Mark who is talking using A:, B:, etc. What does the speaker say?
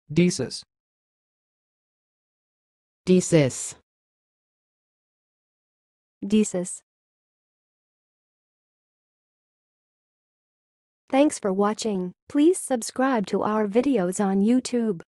A: decess,
B: decess,
C: decess. Thanks for watching. Please subscribe to our videos on YouTube.